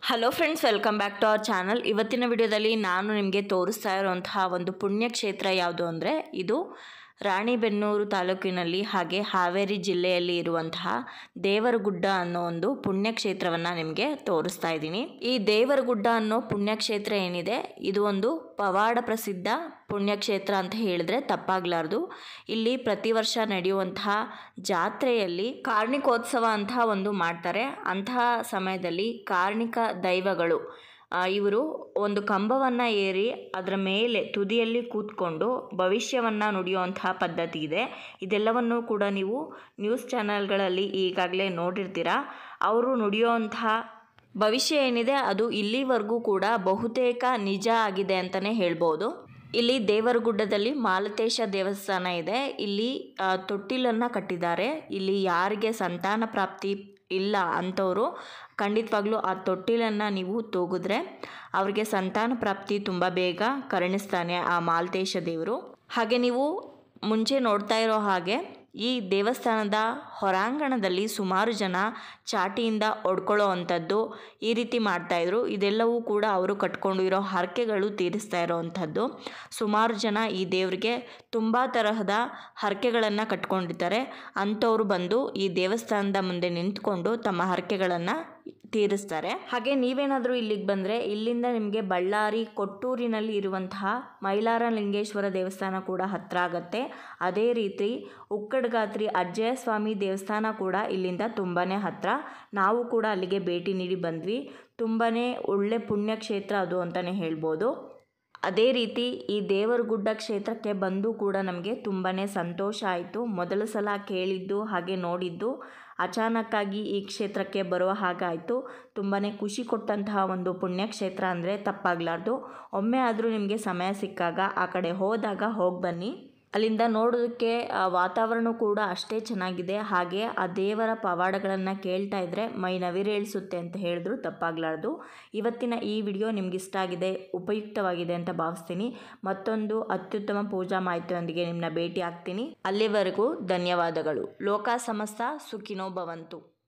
Hello friends, welcome back to our channel. ಇವತ್ತಿನ ವಿಡಿಯೋದಲ್ಲಿ ನಾನು ನಿಮಗೆ ತೋರಿಸ್ತಾ ಇರುವಂತಹ ಒಂದು ಪುಣ್ಯಕ್ಷೇತ್ರ ಯಾವುದು ಅಂದರೆ ಇದು ರಾಣಿಬೆನ್ನೂರು ತಾಲೂಕಿನಲ್ಲಿ ಹಾಗೆ ಹಾವೇರಿ ಜಿಲ್ಲೆಯಲ್ಲಿ ಇರುವಂತಹ ದೇವರಗುಡ್ಡ ಅನ್ನೋ ಒಂದು ಪುಣ್ಯಕ್ಷೇತ್ರವನ್ನು ನಿಮಗೆ ತೋರಿಸ್ತಾ ಇದ್ದೀನಿ. ಈ ದೇವರಗುಡ್ಡ ಅನ್ನೋ ಪುಣ್ಯಕ್ಷೇತ್ರ ಏನಿದೆ ಇದು ಒಂದು ಪವಾಡ ಪ್ರಸಿದ್ಧ ಪುಣ್ಯಕ್ಷೇತ್ರ ಅಂತ ಹೇಳಿದ್ರೆ ತಪ್ಪಾಗಲಾರ್ದು. ಇಲ್ಲಿ ಪ್ರತಿ ವರ್ಷ ನಡೆಯುವಂತಹ ಜಾತ್ರೆಯಲ್ಲಿ ಕಾರ್ಣಿಕೋತ್ಸವ ಅಂತ ಒಂದು ಮಾಡ್ತಾರೆ. ಅಂತಹ ಸಮಯದಲ್ಲಿ ಕಾರ್ಣಿಕ ದೈವಗಳು ಇವರು ಒಂದು ಕಂಬವನ್ನು ಏರಿ ಅದರ ಮೇಲೆ ತುದಿಯಲ್ಲಿ ಕೂತ್ಕೊಂಡು ಭವಿಷ್ಯವನ್ನು ನುಡಿಯುವಂತಹ ಪದ್ಧತಿ ಇದೆ. ಇದೆಲ್ಲವನ್ನು ಕೂಡ ನೀವು ನ್ಯೂಸ್ ಚಾನೆಲ್ಗಳಲ್ಲಿ ಈಗಾಗಲೇ ನೋಡಿರ್ತೀರ. ಅವರು ನುಡಿಯುವಂತಹ ಭವಿಷ್ಯ ಏನಿದೆ ಅದು ಇಲ್ಲಿವರೆಗೂ ಕೂಡ ಬಹುತೇಕ ನಿಜ ಆಗಿದೆ ಅಂತಲೇ ಹೇಳ್ಬೋದು. ಇಲ್ಲಿ ದೇವರಗುಡ್ಡದಲ್ಲಿ ಮಾಲತೇಶ ದೇವಸ್ಥಾನ ಇದೆ. ಇಲ್ಲಿ ತೊಟ್ಟಿಲನ್ನು ಕಟ್ಟಿದ್ದಾರೆ. ಇಲ್ಲಿ ಯಾರಿಗೆ ಸಂತಾನ ಪ್ರಾಪ್ತಿ ಇಲ್ಲ ಅಂಥವರು ಖಂಡಿತವಾಗ್ಲೂ ಆ ತೊಟ್ಟಿಲನ್ನು ನೀವು ತೂಗಿದ್ರೆ ಅವ್ರಿಗೆ ಸಂತಾನ ಪ್ರಾಪ್ತಿ ತುಂಬ ಬೇಗ ಕರುಣಿಸ್ತಾನೆ ಆ ಮಾಲತೇಶ ದೇವರು. ಹಾಗೆ ನೀವು ಮುಂಚೆ ನೋಡ್ತಾ ಇರೋ ಹಾಗೆ ಈ ದೇವಸ್ಥಾನದ ಹೊರಾಂಗಣದಲ್ಲಿ ಸುಮಾರು ಜನ ಚಾಟಿಯಿಂದ ಒಡ್ಕೊಳ್ಳೋ ಅಂಥದ್ದು ಈ ರೀತಿ ಮಾಡ್ತಾಯಿದ್ರು. ಇದೆಲ್ಲವೂ ಕೂಡ ಅವರು ಕಟ್ಕೊಂಡು ಇರೋ ಹರಕೆಗಳು ತೀರಿಸ್ತಾ ಇರೋವಂಥದ್ದು. ಸುಮಾರು ಜನ ಈ ದೇವರಿಗೆ ತುಂಬ ತರಹದ ಹರಕೆಗಳನ್ನು ಕಟ್ಕೊಂಡಿರ್ತಾರೆ. ಅಂಥವ್ರು ಬಂದು ಈ ದೇವಸ್ಥಾನದ ಮುಂದೆ ನಿಂತ್ಕೊಂಡು ತಮ್ಮ ಹರಕೆಗಳನ್ನು ತೀರಿಸ್ತಾರೆ. ಹಾಗೆ ನೀವೇನಾದರೂ ಇಲ್ಲಿಗೆ ಬಂದರೆ ಇಲ್ಲಿಂದ ನಿಮಗೆ ಬಳ್ಳಾರಿ ಕೊಟ್ಟೂರಿನಲ್ಲಿ ಇರುವಂತಹ ಮೈಲಾರ ಲಿಂಗೇಶ್ವರ ದೇವಸ್ಥಾನ ಕೂಡ ಹತ್ತಿರ ಆಗುತ್ತೆ. ಅದೇ ರೀತಿ ಉಕ್ಕಡಗಾತ್ರಿ ಅಜ್ಜಯ ಸ್ವಾಮಿ ದೇವಸ್ಥಾನ ಕೂಡ ಇಲ್ಲಿಂದ ತುಂಬಾ ಹತ್ತಿರ. ನಾವು ಕೂಡ ಅಲ್ಲಿಗೆ ಭೇಟಿ ನೀಡಿ ಬಂದ್ವಿ. ತುಂಬಾ ಒಳ್ಳೆ ಪುಣ್ಯಕ್ಷೇತ್ರ ಅದು ಅಂತಲೇ ಹೇಳ್ಬೋದು. ಅದೇ ರೀತಿ ಈ ದೇವರಗುಡ್ಡ ಕ್ಷೇತ್ರಕ್ಕೆ ಬಂದು ಕೂಡ ನಮಗೆ ತುಂಬಾ ಸಂತೋಷ ಆಯಿತು. ಮೊದಲ ಸಲ ಕೇಳಿದ್ದು ಹಾಗೆ ನೋಡಿದ್ದು ಅಚಾನಕ್ಕಾಗಿ ಈ ಕ್ಷೇತ್ರಕ್ಕೆ ಬರುವ ಹಾಗಾಯಿತು. ತುಂಬಾ ಖುಷಿ ಕೊಟ್ಟಂತಹ ಒಂದು ಪುಣ್ಯಕ್ಷೇತ್ರ ಅಂದರೆ ತಪ್ಪಾಗಲಾರ್ದು. ಒಮ್ಮೆ ಆದರೂ ನಿಮಗೆ ಸಮಯ ಸಿಕ್ಕಾಗ ಆ ಕಡೆ ಹೋದಾಗ ಹೋಗಿ ಬನ್ನಿ. ಅಲ್ಲಿಂದ ನೋಡೋದಕ್ಕೆ ವಾತಾವರಣ ಕೂಡ ಅಷ್ಟೇ ಚೆನ್ನಾಗಿದೆ. ಹಾಗೆ ಆ ದೇವರ ಪವಾಡಗಳನ್ನು ಕೇಳ್ತಾ ಇದ್ದರೆ ಮೈ ನವಿರೇಳಿಸುತ್ತೆ ಅಂತ ಹೇಳಿದ್ರು ತಪ್ಪಾಗಲಾರ್ದು. ಇವತ್ತಿನ ಈ ವಿಡಿಯೋ ನಿಮ್ಗೆ ಇಷ್ಟ ಆಗಿದೆ, ಉಪಯುಕ್ತವಾಗಿದೆ ಅಂತ ಭಾವಿಸ್ತೀನಿ. ಮತ್ತೊಂದು ಅತ್ಯುತ್ತಮ ಪೂಜಾ ಮಾಹಿತಿಯೊಂದಿಗೆ ನಿಮ್ಮನ್ನ ಭೇಟಿ ಆಗ್ತೀನಿ. ಅಲ್ಲಿವರೆಗೂ ಧನ್ಯವಾದಗಳು. ಲೋಕ ಸಮಸ್ತ ಸುಖಿನೋ ಭವಂತು.